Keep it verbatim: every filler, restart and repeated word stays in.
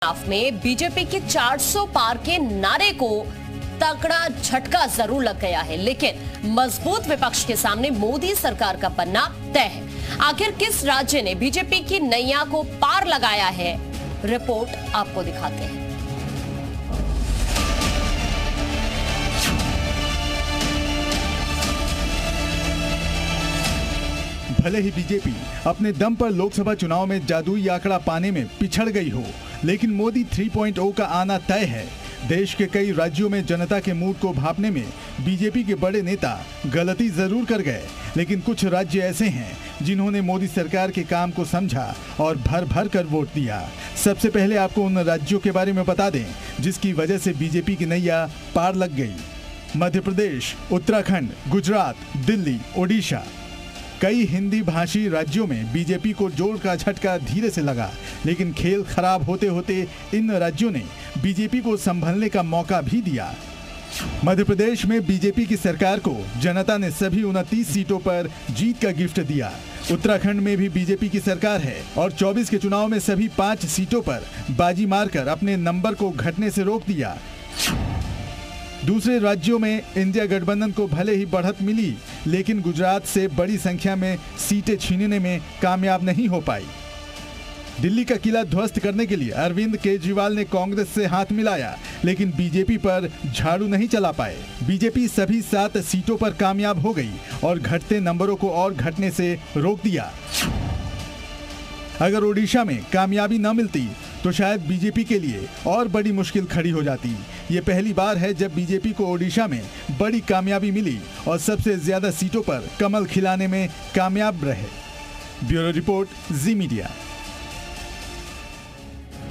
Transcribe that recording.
चुनाव में बीजेपी के चार सौ पार के नारे को तगड़ा झटका जरूर लग गया है, लेकिन मजबूत विपक्ष के सामने मोदी सरकार का बनना तय है। आखिर किस राज्य ने बीजेपी की नैया को पार लगाया है, रिपोर्ट आपको दिखाते हैं। भले ही बीजेपी अपने दम पर लोकसभा चुनाव में जादुई आंकड़ा पाने में पिछड़ गई हो, लेकिन मोदी थ्री पॉइंट ओ का आना तय है। देश के कई राज्यों में जनता के मूड को भांपने में बीजेपी के बड़े नेता गलती जरूर कर गए, लेकिन कुछ राज्य ऐसे हैं जिन्होंने मोदी सरकार के काम को समझा और भर भर कर वोट दिया। सबसे पहले आपको उन राज्यों के बारे में बता दें जिसकी वजह से बीजेपी की नैया पार लग गई। मध्य प्रदेश, उत्तराखंड, गुजरात, दिल्ली, ओडिशा। कई हिंदी भाषी राज्यों में बीजेपी को जोर का झटका धीरे से लगा, लेकिन खेल खराब होते होते इन राज्यों ने बीजेपी को संभलने का मौका भी दिया। मध्य प्रदेश में बीजेपी की सरकार को जनता ने सभी उनतीस सीटों पर जीत का गिफ्ट दिया। उत्तराखंड में भी बीजेपी की सरकार है और चौबीस के चुनाव में सभी पांच सीटों पर बाजी मारकर अपने नंबर को घटने से रोक दिया। दूसरे राज्यों में इंडिया गठबंधन को भले ही बढ़त मिली, लेकिन गुजरात से बड़ी संख्या में सीटें छीनने में कामयाब नहीं हो पाई। दिल्ली का किला ध्वस्त करने के लिए अरविंद केजरीवाल ने कांग्रेस से हाथ मिलाया, लेकिन बीजेपी पर झाड़ू नहीं चला पाए। बीजेपी सभी सात सीटों पर कामयाब हो गई और घटते नंबरों को और घटने से रोक दिया। अगर ओडिशा में कामयाबी न मिलती तो शायद बीजेपी के लिए और बड़ी मुश्किल खड़ी हो जाती। ये पहली बार है जब बीजेपी को ओडिशा में बड़ी कामयाबी मिली और सबसे ज्यादा सीटों पर कमल खिलाने में कामयाब रहे। Bureau report, Zee media.